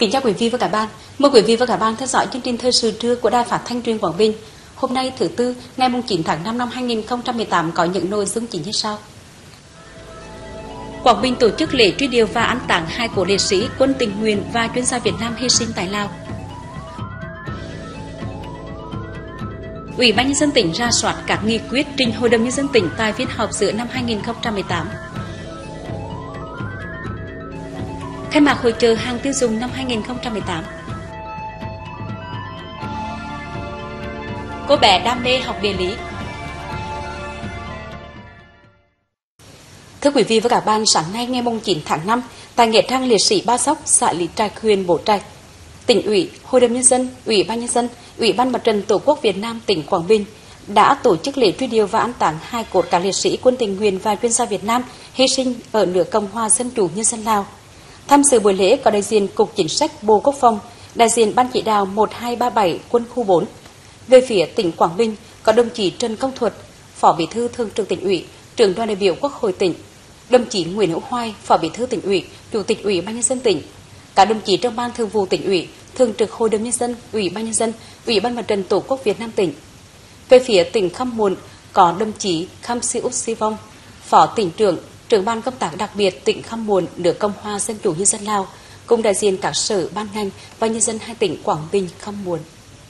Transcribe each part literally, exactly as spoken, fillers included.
Kính chào quý vị và các bạn. Mời quý vị và các bạn theo dõi chương trình thời sự trưa của Đài Phát thanh Truyền Quảng Bình. Hôm nay thứ tư, ngày chín tháng năm năm hai nghìn không trăm mười tám có những nội dung chính như sau. Quảng Bình tổ chức lễ truy điệu và an táng hai cố liệt sĩ quân tình nguyện và chuyên gia Việt Nam hy sinh tại Lào. Ủy ban nhân dân tỉnh rà soát các nghị quyết trình Hội đồng nhân dân tỉnh tại phiên họp giữa năm hai nghìn không trăm mười tám. Khai mạc hội chợ hàng tiêu dùng năm hai nghìn không trăm mười tám. Cô bé đam mê học địa lý. Thưa quý vị và các bạn, sáng nay ngày chín tháng năm, tại nghĩa trang liệt sĩ Ba Sóc, xã Lý Trạch, huyện Bố Trạch, tỉnh ủy, Hội đồng nhân dân, Ủy ban nhân dân, Ủy ban Mặt trận Tổ quốc Việt Nam tỉnh Quảng Bình đã tổ chức lễ truy điệu và an táng hai cốt các liệt sĩ quân tình nguyện và chuyên gia Việt Nam hy sinh ở nước Cộng hòa Dân chủ Nhân dân Lào. Tham dự buổi lễ có đại diện Cục Chính sách Bộ Quốc phòng, đại diện Ban chỉ đạo một hai ba bảy Quân khu bốn. Về phía tỉnh Quảng Bình có đồng chí Trần Công Thuật, Phó Bí thư Thường trực Tỉnh ủy, Trưởng đoàn đại biểu Quốc hội tỉnh, đồng chí Nguyễn Hữu Hoài, Phó Bí thư Tỉnh ủy, Chủ tịch Ủy ban nhân dân tỉnh, các đồng chí trong Ban Thường vụ Tỉnh ủy, Thường trực Hội đồng nhân dân, Ủy ban nhân dân, Ủy ban Mặt trận Tổ quốc Việt Nam tỉnh. Về phía tỉnh Khăm Muộn có đồng chí Khăm Si Út Si Vong, Phó tỉnh trưởng, Trưởng ban công tác đặc biệt tỉnh Khăm Muộn, nước Cộng hòa Dân chủ Nhân dân Lào, cùng đại diện các sở ban ngành và nhân dân hai tỉnh Quảng Bình, Khăm Muộn.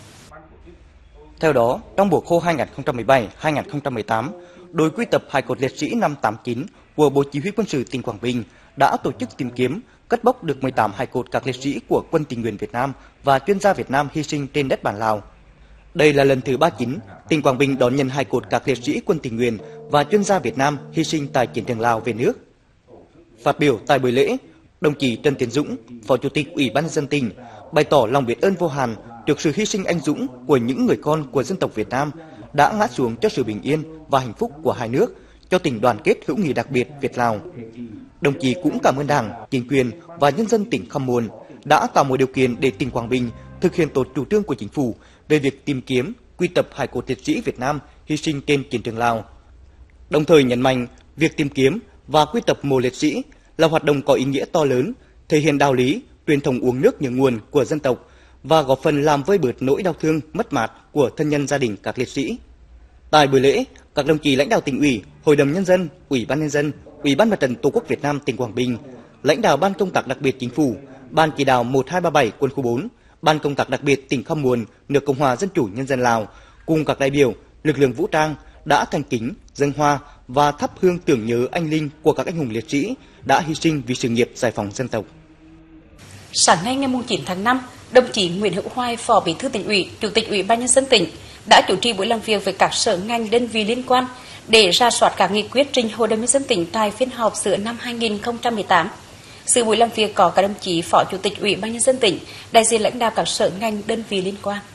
Theo đó, trong mùa khô hai nghìn không trăm mười bảy hai nghìn không trăm mười tám, đội quy tập hài cốt liệt sĩ năm tám chín của Bộ Chỉ huy Quân sự tỉnh Quảng Bình đã tổ chức tìm kiếm, cất bốc được mười tám hài cốt các liệt sĩ của quân tình nguyện Việt Nam và chuyên gia Việt Nam hy sinh trên đất bản Lào. Đây là lần thứ ba mươi chín tỉnh Quảng Bình đón nhận hài cốt các liệt sĩ quân tình nguyện và chuyên gia Việt Nam hy sinh tại chiến trường Lào về nước. Phát biểu tại buổi lễ, đồng chí Trần Tiến Dũng, Phó Chủ tịch Ủy ban nhân dân tỉnh, bày tỏ lòng biết ơn vô hạn trước sự hy sinh anh dũng của những người con của dân tộc Việt Nam đã ngã xuống cho sự bình yên và hạnh phúc của hai nước, cho tình đoàn kết hữu nghị đặc biệt Việt-Lào. Đồng chí cũng cảm ơn Đảng, chính quyền và nhân dân tỉnh Khăm Muộn đã tạo mọi điều kiện để tỉnh Quảng Bình thực hiện tốt chủ trương của chính phủ về việc tìm kiếm, quy tập hài cốt liệt sĩ Việt Nam hy sinh trên chiến trường Lào. Đồng thời nhấn mạnh việc tìm kiếm và quy tập mộ liệt sĩ là hoạt động có ý nghĩa to lớn, thể hiện đạo lý, truyền thống uống nước nhớ nguồn của dân tộc và góp phần làm vơi bớt nỗi đau thương mất mát của thân nhân gia đình các liệt sĩ. Tại buổi lễ, các đồng chí lãnh đạo tỉnh ủy, Hội đồng nhân dân, Ủy ban nhân dân, Ủy ban Mặt trận Tổ quốc Việt Nam tỉnh Quảng Bình, lãnh đạo Ban công tác đặc biệt Chính phủ, Ban chỉ đạo một hai ba bảy Quân khu bốn, Ban công tác đặc biệt tỉnh Khăm Muộn, nước Cộng hòa Dân chủ Nhân dân Lào cùng các đại biểu, lực lượng vũ trang đã thành kính dâng hoa và thắp hương tưởng nhớ anh linh của các anh hùng liệt sĩ đã hy sinh vì sự nghiệp giải phóng dân tộc. Sáng nay ngày chín tháng năm, đồng chí Nguyễn Hữu Hoài, Phó Bí thư Tỉnh ủy, Chủ tịch Ủy ban nhân dân tỉnh đã chủ trì buổi làm việc với các sở ngành đơn vị liên quan để rà soát các nghị quyết trình Hội đồng nhân dân tỉnh tại phiên họp giữa năm hai nghìn không trăm mười tám. Dự buổi làm việc có các đồng chí Phó Chủ tịch Ủy ban nhân dân tỉnh, đại diện lãnh đạo các sở ngành đơn vị liên quan.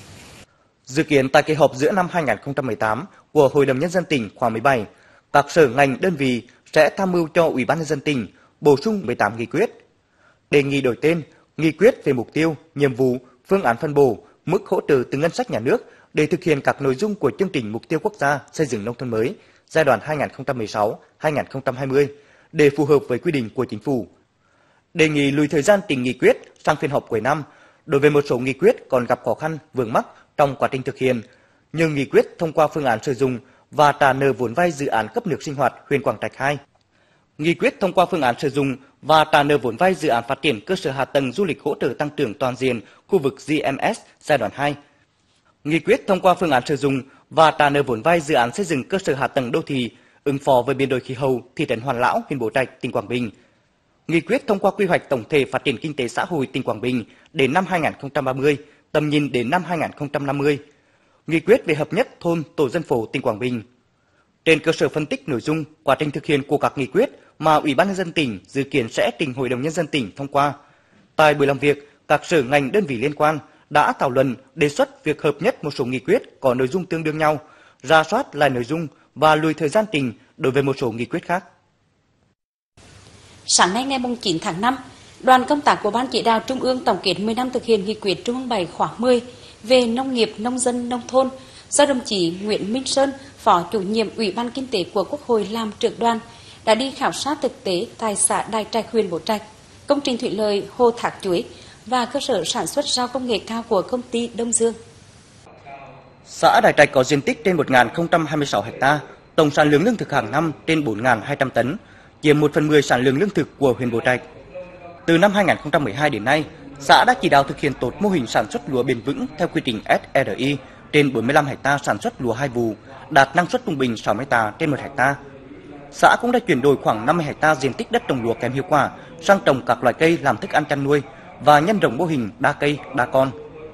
Dự kiến tại kỳ họp giữa năm hai nghìn không trăm mười tám của Hội đồng nhân dân tỉnh khóa mười bảy, các sở ngành đơn vị sẽ tham mưu cho Ủy ban nhân dân tỉnh bổ sung mười tám nghị quyết, đề nghị đổi tên, nghị quyết về mục tiêu, nhiệm vụ, phương án phân bổ, mức hỗ trợ từ ngân sách nhà nước để thực hiện các nội dung của chương trình mục tiêu quốc gia xây dựng nông thôn mới giai đoạn hai nghìn không trăm mười sáu đến hai nghìn không trăm hai mươi để phù hợp với quy định của chính phủ. Đề nghị lùi thời gian trình nghị quyết sang phiên họp cuối năm đối với một số nghị quyết còn gặp khó khăn vướng mắc trong quá trình thực hiện, như nghị quyết thông qua phương án sử dụng và trả nợ vốn vay dự án cấp nước sinh hoạt huyện Quảng Trạch hai, nghị quyết thông qua phương án sử dụng và trả nợ vốn vay dự án phát triển cơ sở hạ tầng du lịch hỗ trợ tăng trưởng toàn diện khu vực G M S giai đoạn hai, nghị quyết thông qua phương án sử dụng và trả nợ vốn vay dự án xây dựng cơ sở hạ tầng đô thị ứng phó với biến đổi khí hậu thị trấn Hoàn Lão, huyện Bố Trạch, tỉnh Quảng Bình, nghị quyết thông qua quy hoạch tổng thể phát triển kinh tế xã hội tỉnh Quảng Bình đến năm hai nghìn không trăm ba mươi, tầm nhìn đến năm hai nghìn không trăm năm mươi, nghị quyết về hợp nhất thôn tổ dân phố tỉnh Quảng Bình. Trên cơ sở phân tích nội dung, quá trình thực hiện của các nghị quyết mà Ủy ban nhân dân tỉnh dự kiến sẽ trình Hội đồng nhân dân tỉnh thông qua. Tại buổi làm việc, các sở ngành đơn vị liên quan đã thảo luận đề xuất việc hợp nhất một số nghị quyết có nội dung tương đương nhau, rà soát lại nội dung và lùi thời gian trình đối với một số nghị quyết khác. Sáng nay ngày chín tháng năm, đoàn công tác của Ban chỉ đạo Trung ương tổng kết mười năm thực hiện nghị quyết Trung ương bảy khóa mười về nông nghiệp, nông dân, nông thôn do đồng chí Nguyễn Minh Sơn, Phó Chủ nhiệm Ủy ban Kinh tế của Quốc hội làm trưởng đoàn, đã đi khảo sát thực tế tại xã Đại Trạch, huyện Bố Trạch, công trình thủy lợi Hồ Thác Chuối và cơ sở sản xuất rau công nghệ cao của công ty Đông Dương. Xã Đại Trạch có diện tích trên một nghìn không trăm hai mươi sáu ha, tổng sản lượng lương thực hàng năm trên bốn nghìn hai trăm tấn, chiếm một phần mười sản lượng lương thực của huyện Bố Trạch. Từ năm hai nghìn không trăm mười hai đến nay, xã đã chỉ đạo thực hiện tốt mô hình sản xuất lúa bền vững theo quy trình ét rờ i trên bốn mươi lăm ha sản xuất lúa hai vụ, đạt năng suất trung bình sáu mươi tạ trên một ha. Xã cũng đã chuyển đổi khoảng năm mươi ha diện tích đất trồng lúa kém hiệu quả sang trồng các loại cây làm thức ăn chăn nuôi và nhân rộng mô hình đa cây đa con.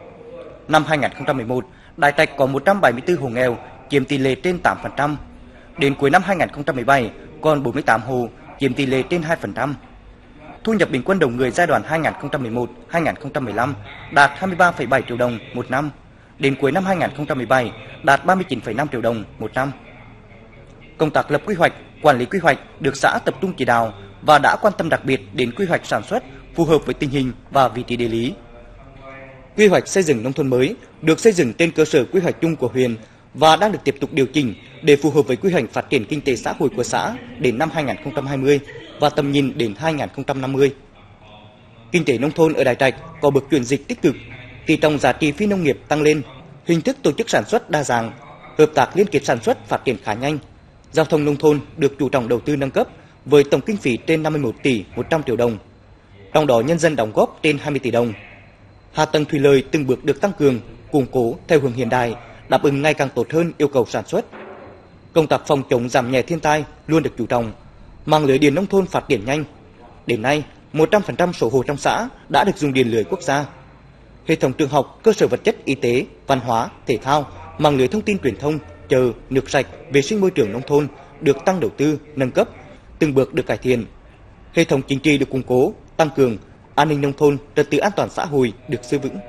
Năm hai nghìn không trăm mười một, Đại Trạch có một trăm bảy mươi tư hộ nghèo, chiếm tỷ lệ trên tám phần trăm. Đến cuối năm hai nghìn không trăm mười bảy, còn bốn mươi tám hộ, chiếm tỷ lệ trên hai phần trăm. Thu nhập bình quân đầu người giai đoạn hai nghìn không trăm mười một đến hai nghìn không trăm mười lăm đạt hai mươi ba phẩy bảy triệu đồng một năm. Đến cuối năm hai nghìn không trăm mười bảy đạt ba mươi chín phẩy năm triệu đồng một năm. Công tác lập quy hoạch, quản lý quy hoạch được xã tập trung chỉ đạo và đã quan tâm đặc biệt đến quy hoạch sản xuất phù hợp với tình hình và vị trí địa lý. Quy hoạch xây dựng nông thôn mới được xây dựng trên cơ sở quy hoạch chung của huyện và đang được tiếp tục điều chỉnh để phù hợp với quy hoạch phát triển kinh tế xã hội của xã đến năm hai nghìn không trăm hai mươi và tầm nhìn đến hai nghìn không trăm năm mươi. Kinh tế nông thôn ở Đại Trạch có bước chuyển dịch tích cực, tỷ trọng giá trị phi nông nghiệp tăng lên, hình thức tổ chức sản xuất đa dạng, hợp tác liên kết sản xuất phát triển khá nhanh. Giao thông nông thôn được chú trọng đầu tư nâng cấp với tổng kinh phí trên năm mươi mốt tỷ một trăm triệu đồng. Trong đó nhân dân đóng góp trên hai mươi tỷ đồng. Hạ tầng thủy lợi từng bước được tăng cường, củng cố theo hướng hiện đại, đáp ứng ngày càng tốt hơn yêu cầu sản xuất. Công tác phòng chống giảm nhẹ thiên tai luôn được chú trọng. Mạng lưới điện nông thôn phát triển nhanh. Đến nay, một trăm phần trăm số hộ trong xã đã được dùng điện lưới quốc gia. Hệ thống trường học, cơ sở vật chất y tế, văn hóa, thể thao, mạng lưới thông tin truyền thông, chợ, nước sạch, vệ sinh môi trường nông thôn được tăng đầu tư, nâng cấp, từng bước được cải thiện. Hệ thống chính trị được củng cố, tăng cường, an ninh nông thôn, trật tự an toàn xã hội được giữ vững.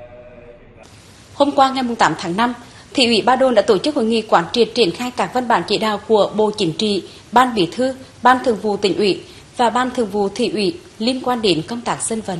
Hôm qua ngày tám tháng năm, Thị ủy Ba Đồn đã tổ chức hội nghị quán triệt triển khai các văn bản chỉ đạo của Bộ Chính trị, Ban Bí thư, Ban Thường vụ Tỉnh ủy và Ban Thường vụ Thị ủy liên quan đến công tác dân vận.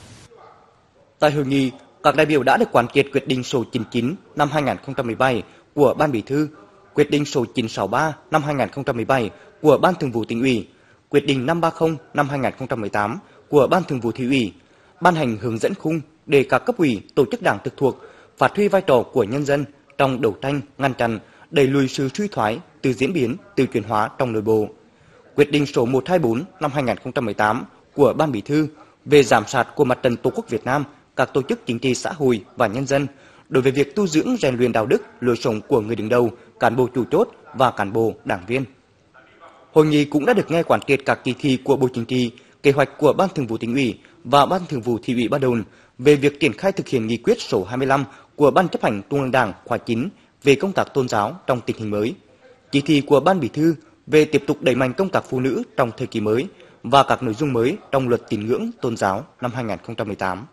Tại hội nghị, các đại biểu đã được quán triệt quyết định số chín mươi chín năm hai nghìn không trăm mười bảy của Ban Bí thư, quyết định số chín trăm sáu mươi ba năm hai nghìn không trăm mười bảy của Ban Thường vụ Tỉnh ủy, quyết định năm trăm ba mươi năm hai nghìn không trăm mười tám của Ban Thường vụ Thị ủy, ban hành hướng dẫn khung để các cấp ủy, tổ chức đảng trực thuộc phát huy vai trò của nhân dân trong đấu tranh, ngăn chặn, đẩy lùi sự suy thoái, từ diễn biến, từ chuyển hóa trong nội bộ. Quyết định số một trăm hai mươi tư năm hai nghìn không trăm mười tám của Ban Bí thư về giám sát của Mặt trận Tổ quốc Việt Nam, các tổ chức chính trị xã hội và nhân dân đối với việc tu dưỡng rèn luyện đạo đức, lối sống của người đứng đầu, cán bộ chủ chốt và cán bộ đảng viên. Hội nghị cũng đã được nghe quán triệt các chỉ thị của Bộ Chính trị, kế hoạch của Ban Thường vụ Tỉnh ủy và Ban Thường vụ Thị ủy Ba Đồn về việc triển khai thực hiện nghị quyết số hai mươi lăm của Ban chấp hành Trung ương Đảng khóa chín về công tác tôn giáo trong tình hình mới, chỉ thị của Ban Bí thư về tiếp tục đẩy mạnh công tác phụ nữ trong thời kỳ mới và các nội dung mới trong Luật Tín ngưỡng tôn giáo năm hai nghìn không trăm mười tám.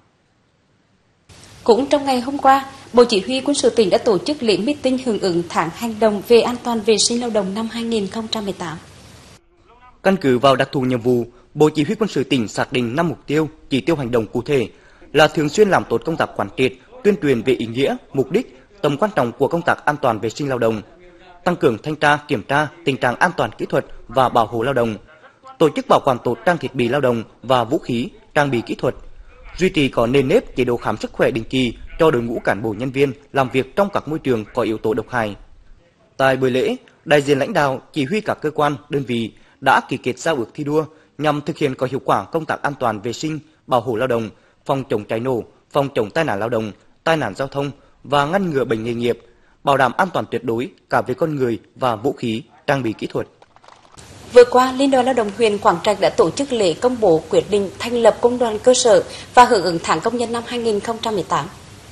Cũng trong ngày hôm qua, Bộ Chỉ huy Quân sự tỉnh đã tổ chức lễ meeting hưởng ứng tháng hành động về an toàn vệ sinh lao động năm hai nghìn không trăm mười tám. Căn cứ vào đặc thù nhiệm vụ, Bộ Chỉ huy Quân sự tỉnh xác định năm mục tiêu, chỉ tiêu hành động cụ thể là thường xuyên làm tốt công tác quán triệt, tuyên truyền về ý nghĩa, mục đích, tầm quan trọng của công tác an toàn vệ sinh lao động, tăng cường thanh tra, kiểm tra tình trạng an toàn kỹ thuật và bảo hộ lao động, tổ chức bảo quản tốt trang thiết bị lao động và vũ khí, trang bị kỹ thuật, duy trì có nền nếp chế độ khám sức khỏe định kỳ cho đội ngũ cán bộ nhân viên làm việc trong các môi trường có yếu tố độc hại. Tại buổi lễ, đại diện lãnh đạo, chỉ huy các cơ quan, đơn vị đã ký kết giao ước thi đua nhằm thực hiện có hiệu quả công tác an toàn vệ sinh, bảo hộ lao động, phòng chống cháy nổ, phòng chống tai nạn lao động, tai nạn giao thông và ngăn ngừa bệnh nghề nghiệp, bảo đảm an toàn tuyệt đối cả về con người và vũ khí, trang bị kỹ thuật. Vừa qua, Liên đoàn Lao động huyện Quảng Trạch đã tổ chức lễ công bố quyết định thành lập công đoàn cơ sở và hưởng ứng tháng công nhân năm hai nghìn không trăm mười tám.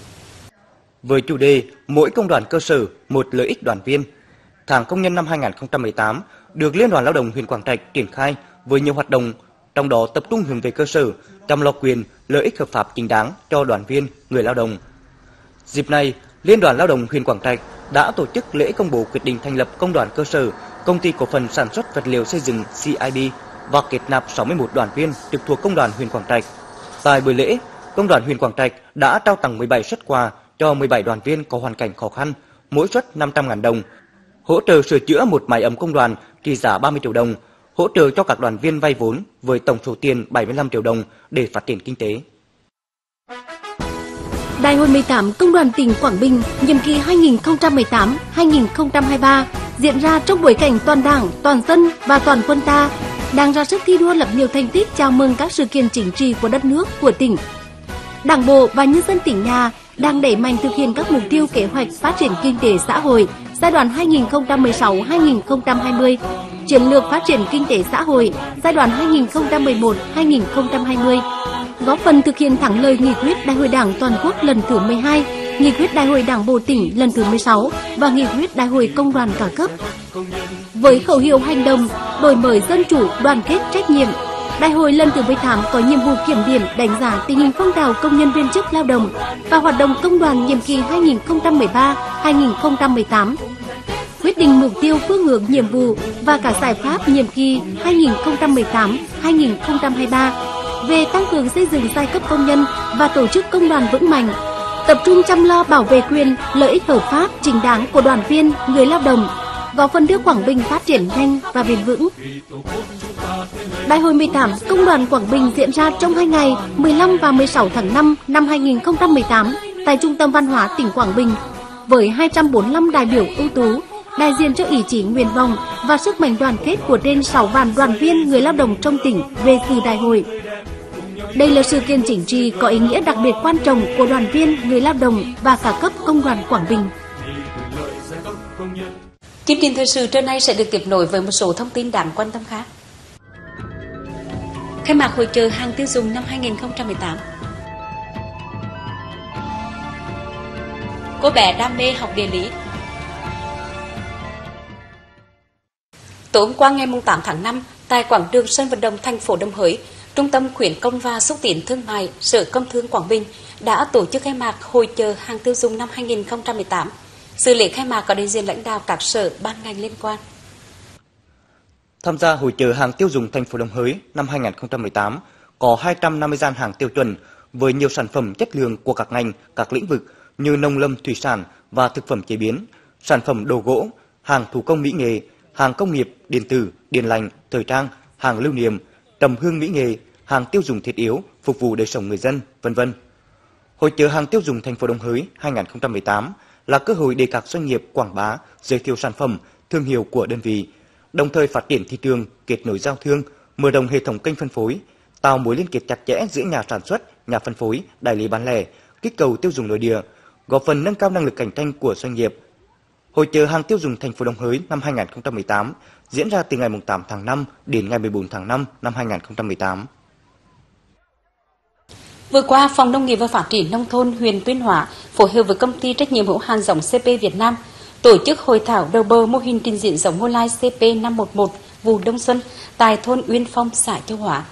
Với chủ đề mỗi công đoàn cơ sở một lợi ích đoàn viên, tháng công nhân năm hai nghìn không trăm mười tám được Liên đoàn Lao động huyện Quảng Trạch triển khai với nhiều hoạt động, trong đó tập trung hướng về cơ sở, chăm lo quyền, lợi ích hợp pháp chính đáng cho đoàn viên, người lao động. Dịp này, Liên đoàn Lao động huyện Quảng Trạch đã tổ chức lễ công bố quyết định thành lập công đoàn cơ sở, công ty cổ phần sản xuất vật liệu xây dựng xê i bê và kết nạp sáu mươi mốt đoàn viên trực thuộc công đoàn huyện Quảng Trạch. Tại buổi lễ, công đoàn huyện Quảng Trạch đã trao tặng mười bảy suất quà cho mười bảy đoàn viên có hoàn cảnh khó khăn, mỗi suất năm trăm nghìn đồng, hỗ trợ sửa chữa một mái ấm công đoàn trị giá ba mươi triệu đồng, hỗ trợ cho các đoàn viên vay vốn với tổng số tiền bảy mươi lăm triệu đồng để phát triển kinh tế. Đại hội mười tám Công đoàn tỉnh Quảng Bình nhiệm kỳ hai nghìn không trăm mười tám đến hai nghìn không trăm hai mươi ba diễn ra trong bối cảnh toàn Đảng, toàn dân và toàn quân ta đang ra sức thi đua lập nhiều thành tích chào mừng các sự kiện chính trị của đất nước, của tỉnh. Đảng bộ và nhân dân tỉnh nhà đang đẩy mạnh thực hiện các mục tiêu kế hoạch phát triển kinh tế xã hội giai đoạn hai nghìn không trăm mười sáu đến hai nghìn không trăm hai mươi, chiến lược phát triển kinh tế xã hội giai đoạn hai nghìn không trăm mười một đến hai nghìn không trăm hai mươi, góp phần thực hiện thắng lợi nghị quyết Đại hội Đảng toàn quốc lần thứ mười hai, nghị quyết Đại hội Đảng bộ tỉnh lần thứ mười sáu và nghị quyết Đại hội Công đoàn cả cấp. Với khẩu hiệu hành động đổi mới dân chủ, đoàn kết, trách nhiệm, Đại hội lần thứ mười tám có nhiệm vụ kiểm điểm đánh giá tình hình phong trào công nhân viên chức lao động và hoạt động công đoàn nhiệm kỳ hai nghìn không trăm mười ba đến hai nghìn không trăm mười tám. Quyết định mục tiêu, phương hướng, nhiệm vụ và cả giải pháp nhiệm kỳ hai nghìn không trăm mười tám đến hai nghìn không trăm hai mươi ba về tăng cường xây dựng giai cấp công nhân và tổ chức công đoàn vững mạnh, tập trung chăm lo bảo vệ quyền, lợi ích hợp pháp chính đáng của đoàn viên, người lao động, góp phần đưa Quảng Bình phát triển nhanh và bền vững. Đại hội mười tám Công đoàn Quảng Bình diễn ra trong hai ngày mười lăm và mười sáu tháng năm năm hai nghìn không trăm mười tám tại Trung tâm Văn hóa tỉnh Quảng Bình với hai trăm bốn mươi lăm đại biểu ưu tú, đại diện cho ý chí, nguyện vọng và sức mạnh đoàn kết của trên sáu vạn đoàn viên người lao động trong tỉnh về dự đại hội. Đây là sự kiện chính trị có ý nghĩa đặc biệt quan trọng của đoàn viên, người lao động và cả cấp công đoàn Quảng Bình. Chương trình thời sự trưa nay sẽ được tiếp nối với một số thông tin đáng quan tâm khác. Khai mạc hội chợ hàng tiêu dùng năm hai nghìn không trăm mười tám. Cô bé đam mê học địa lý. Tối hôm qua ngày tám tháng năm, tại quảng trường sân vận động thành phố Đồng Hới, Trung tâm khuyến công và xúc tiến thương mại Sở Công Thương Quảng Bình đã tổ chức khai mạc hội chợ hàng tiêu dùng năm hai nghìn không trăm mười tám. Dự lễ khai mạc có đại diện lãnh đạo các sở ban ngành liên quan. Tham gia hội chợ hàng tiêu dùng thành phố Đồng Hới năm hai nghìn không trăm mười tám có hai trăm năm mươi gian hàng tiêu chuẩn với nhiều sản phẩm chất lượng của các ngành, các lĩnh vực như nông lâm thủy sản và thực phẩm chế biến, sản phẩm đồ gỗ, hàng thủ công mỹ nghệ, hàng công nghiệp, điện tử, điện lạnh, thời trang, hàng lưu niệm, trầm hương mỹ nghệ, hàng tiêu dùng thiết yếu phục vụ đời sống người dân, vân vân. Hội chợ hàng tiêu dùng thành phố Đồng Hới hai nghìn không trăm mười tám là cơ hội để các doanh nghiệp quảng bá, giới thiệu sản phẩm, thương hiệu của đơn vị, đồng thời phát triển thị trường, kết nối giao thương, mở rộng hệ thống kênh phân phối, tạo mối liên kết chặt chẽ giữa nhà sản xuất, nhà phân phối, đại lý bán lẻ, kích cầu tiêu dùng nội địa, góp phần nâng cao năng lực cạnh tranh của doanh nghiệp. Hội chợ hàng tiêu dùng thành phố Đồng Hới năm hai nghìn không trăm mười tám diễn ra từ ngày tám tháng năm đến ngày mười bốn tháng năm năm hai nghìn không trăm mười tám. Vừa qua, Phòng Nông nghiệp và Phát triển Nông thôn huyện Tuyên Hóa phối hợp với công ty trách nhiệm hữu hạn giống xê pê Việt Nam tổ chức hội thảo đầu bờ mô hình trình diễn giống ngô lai xê pê năm một một vụ đông xuân tại thôn Uyên Phong, xã Châu Hóa.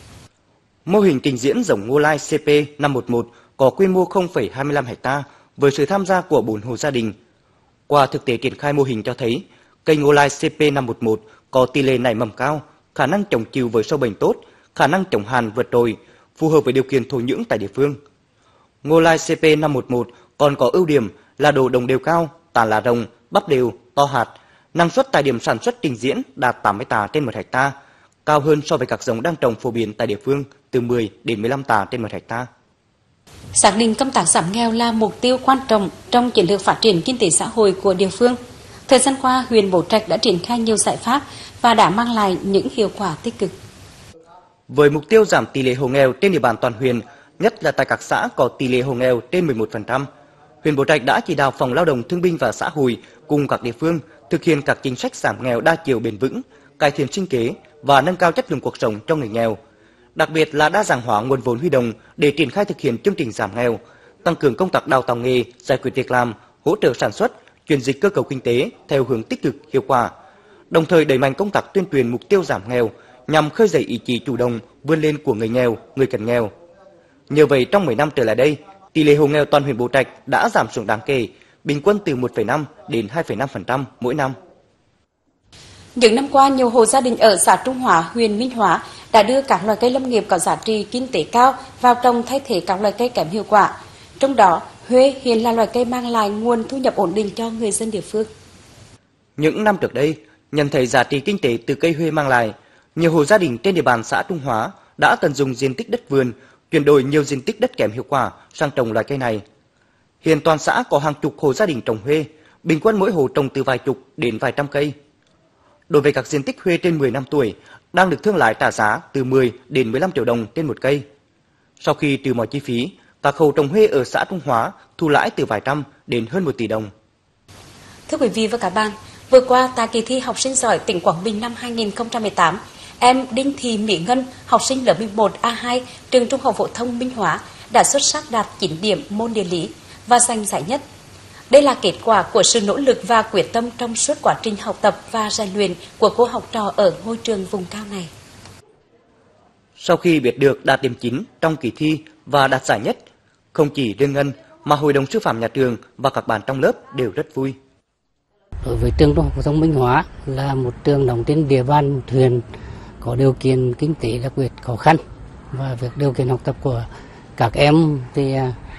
Mô hình trình diễn giống ngô lai xê pê năm một một có quy mô không phẩy hai mươi lăm ha với sự tham gia của bốn hộ gia đình. Qua thực tế triển khai mô hình cho thấy, cây ngô lai xê pê năm một một có tỷ lệ nảy mầm cao, khả năng chống chịu với sâu bệnh tốt, khả năng chống hạn vượt trội, phù hợp với điều kiện thổ nhưỡng tại địa phương. Ngô lai xê pê năm một một còn có ưu điểm là độ đồng đều cao, tán lá rộng, bắp đều, to hạt, năng suất tại điểm sản xuất trình diễn đạt tám mươi tạ trên một hecta, cao hơn so với các giống đang trồng phổ biến tại địa phương từ mười đến mười lăm tạ trên một hecta. Xác định công tác giảm nghèo là mục tiêu quan trọng trong chiến lược phát triển kinh tế xã hội của địa phương. Thời gian qua, huyện Bố Trạch đã triển khai nhiều giải pháp và đã mang lại những hiệu quả tích cực. Với mục tiêu giảm tỷ lệ hộ nghèo trên địa bàn toàn huyện, nhất là tại các xã có tỷ lệ hộ nghèo trên mười một phần trăm, huyện Bố Trạch đã chỉ đạo Phòng Lao động Thương binh và Xã hội cùng các địa phương thực hiện các chính sách giảm nghèo đa chiều bền vững, cải thiện sinh kế và nâng cao chất lượng cuộc sống cho người nghèo. Đặc biệt là đa dạng hóa nguồn vốn huy động để triển khai thực hiện chương trình giảm nghèo, tăng cường công tác đào tạo nghề, giải quyết việc làm, hỗ trợ sản xuất, chuyển dịch cơ cấu kinh tế theo hướng tích cực, hiệu quả. Đồng thời đẩy mạnh công tác tuyên truyền mục tiêu giảm nghèo nhằm khơi dậy ý chí chủ động vươn lên của người nghèo, người cận nghèo. Nhờ vậy, trong mười năm trở lại đây, tỷ lệ hộ nghèo toàn huyện Bố Trạch đã giảm xuống đáng kể, bình quân từ một phẩy năm đến hai phẩy năm phần trăm mỗi năm. Những năm qua, nhiều hộ gia đình ở xã Trung Hóa, huyện Minh Hóa đã đưa các loài cây lâm nghiệp có giá trị kinh tế cao vào trồng thay thế các loài cây kém hiệu quả. Trong đó, huế hiện là loài cây mang lại nguồn thu nhập ổn định cho người dân địa phương. Những năm trước đây, nhận thấy giá trị kinh tế từ cây huế mang lại, nhiều hộ gia đình trên địa bàn xã Trung Hóa đã tận dụng diện tích đất vườn, chuyển đổi nhiều diện tích đất kém hiệu quả sang trồng loài cây này. Hiện toàn xã có hàng chục hộ gia đình trồng huê, bình quân mỗi hộ trồng từ vài chục đến vài trăm cây. Đối với các diện tích huê trên mười năm tuổi, đang được thương lái trả giá từ mười đến mười lăm triệu đồng trên một cây. Sau khi trừ mọi chi phí, các hộ trồng huê ở xã Trung Hóa thu lãi từ vài trăm đến hơn một tỷ đồng. Thưa quý vị và các bạn, vừa qua tại kỳ thi học sinh giỏi tỉnh Quảng Bình năm hai nghìn không trăm mười tám, em Đinh Thị Mỹ Ngân, học sinh lớp mười một A hai, trường Trung học phổ thông Minh Hóa đã xuất sắc đạt chín điểm môn địa lý và giành giải nhất. Đây là kết quả của sự nỗ lực và quyết tâm trong suốt quá trình học tập và rèn luyện của cô học trò ở ngôi trường vùng cao này. Sau khi biết được đạt điểm chín trong kỳ thi và đạt giải nhất, không chỉ riêng Ngân mà hội đồng sư phạm nhà trường và các bạn trong lớp đều rất vui. Đối với trường Trung học phổ thông Minh Hóa là một trường nằm trên địa bàn một huyện có điều kiện kinh tế đặc biệt khó khăn, và việc điều kiện học tập của các em thì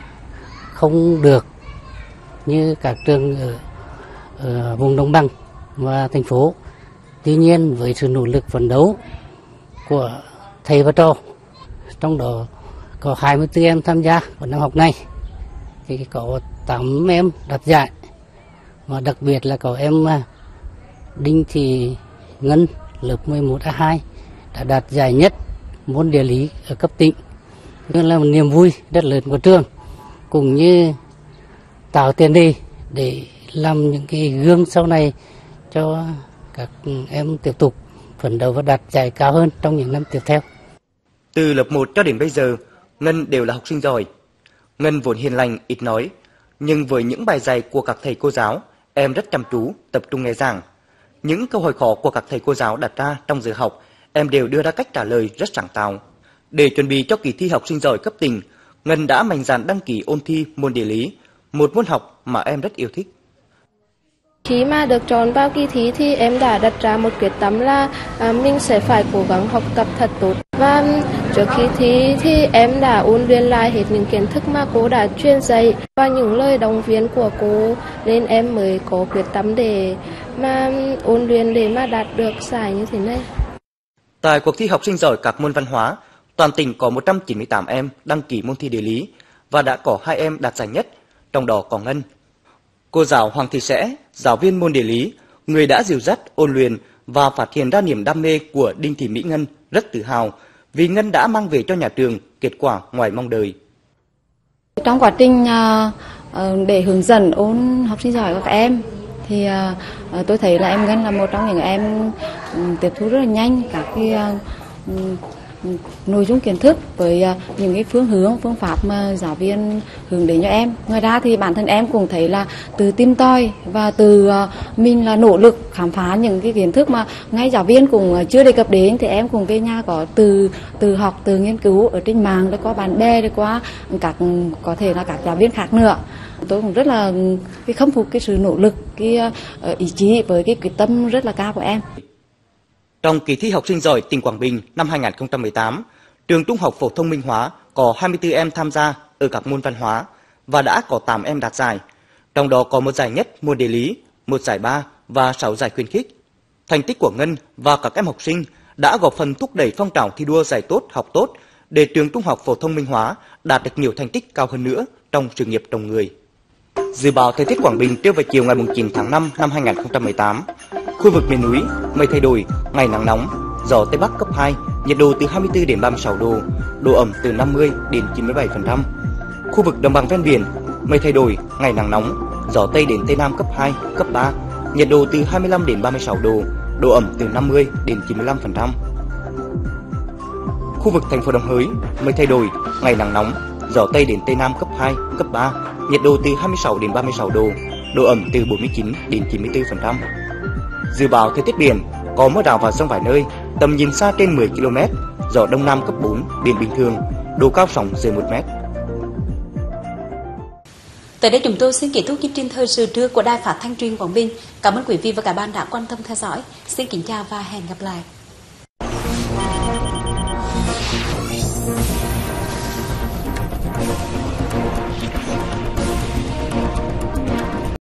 không được như các trường ở, ở vùng đồng bằng và thành phố. Tuy nhiên với sự nỗ lực phấn đấu của thầy và trò, trong đó có hai mươi tư em tham gia vào năm học này, thì có tám em đạt giải, và đặc biệt là có em Đinh Thị Ngân lớp mười một A hai đã đạt giải nhất môn địa lý ở cấp tỉnh. Đây là một niềm vui rất lớn của trường, cũng như tạo tiền đề để làm những cái gương sau này cho các em tiếp tục phấn đấu và đạt giải cao hơn trong những năm tiếp theo. Từ lớp một cho đến bây giờ, Ngân đều là học sinh giỏi. Ngân vốn hiền lành, ít nói, nhưng với những bài dạy của các thầy cô giáo, em rất chăm chú, tập trung nghe giảng. Những câu hỏi khó của các thầy cô giáo đặt ra trong giờ học, em đều đưa ra cách trả lời rất sáng tạo. Để chuẩn bị cho kỳ thi học sinh giỏi cấp tỉnh, Ngân đã mạnh dạn đăng ký ôn thi môn địa lý, một môn học mà em rất yêu thích. Khi mà được chọn vào kỳ thi thì em đã đặt ra một quyết tâm là à, mình sẽ phải cố gắng học tập thật tốt. Và trước khi thi thì em đã ôn luyện lại hết những kiến thức mà cô đã truyền dạy và những lời động viên của cô, nên em mới có quyết tâm để mà ôn luyện để mà đạt được giải như thế này. Tại cuộc thi học sinh giỏi các môn văn hóa, toàn tỉnh có một trăm chín mươi tám em đăng ký môn thi địa lý và đã có hai em đạt giải nhất, trong đó có Ngân. Cô giáo Hoàng Thị Sẽ, giáo viên môn địa lý, người đã dìu dắt, ôn luyện và phát hiện ra niềm đam mê của Đinh Thị Mỹ Ngân, rất tự hào vì Ngân đã mang về cho nhà trường kết quả ngoài mong đợi. Trong quá trình để hướng dẫn ôn học sinh giỏi của các em thì tôi thấy là em Ngân là một trong những em tiếp thu rất là nhanh các cái nội dung kiến thức với những cái phương hướng, phương pháp mà giáo viên hướng đến cho em. Ngoài ra thì bản thân em cũng thấy là từ tìm tòi và từ mình là nỗ lực khám phá những cái kiến thức mà ngay giáo viên cũng chưa đề cập đến, thì em cũng về nhà có từ từ học, từ nghiên cứu ở trên mạng, để qua bạn bè, để qua các có thể là các giáo viên khác nữa. Tôi cũng rất là cái khâm phục cái sự nỗ lực, cái ý chí với cái quyết tâm rất là cao của em. Trong kỳ thi học sinh giỏi tỉnh Quảng Bình năm hai nghìn không trăm mười tám, trường Trung học phổ thông Minh Hóa có hai mươi tư em tham gia ở các môn văn hóa và đã có tám em đạt giải. Trong đó có một giải nhất môn địa lý, một giải ba và sáu giải khuyến khích. Thành tích của Ngân và các em học sinh đã góp phần thúc đẩy phong trào thi đua dạy tốt, học tốt để trường Trung học phổ thông Minh Hóa đạt được nhiều thành tích cao hơn nữa trong sự nghiệp trồng người. Dự báo thời tiết Quảng Bình trưa và chiều ngày chín tháng năm năm hai nghìn không trăm mười tám. Khu vực miền núi, mây thay đổi, ngày nắng nóng, gió Tây Bắc cấp hai, nhiệt độ từ hai mươi tư đến ba mươi sáu độ, độ ẩm từ năm mươi đến chín mươi bảy phần trăm. Khu vực đồng bằng ven biển, mây thay đổi, ngày nắng nóng, gió Tây đến Tây Nam cấp hai, cấp ba, nhiệt độ từ hai mươi lăm đến ba mươi sáu độ, độ ẩm từ năm mươi đến chín mươi lăm phần trăm. Khu vực thành phố Đồng Hới, mây thay đổi, ngày nắng nóng, gió Tây đến Tây Nam cấp hai, cấp ba, nhiệt độ từ hai mươi sáu đến ba mươi sáu độ, độ ẩm từ bốn mươi chín đến chín mươi tư phần trăm. Dự báo thời tiết biển, có mưa rào và dông vài nơi, tầm nhìn xa trên mười ki lô mét, gió Đông Nam cấp bốn, biển bình thường, độ cao sóng dưới một mét. Tới đây chúng tôi xin kết thúc chương trình thời sự trưa của Đài Phát thanh Truyền hình Quảng Bình. Cảm ơn quý vị và các bạn đã quan tâm theo dõi. Xin kính chào và hẹn gặp lại.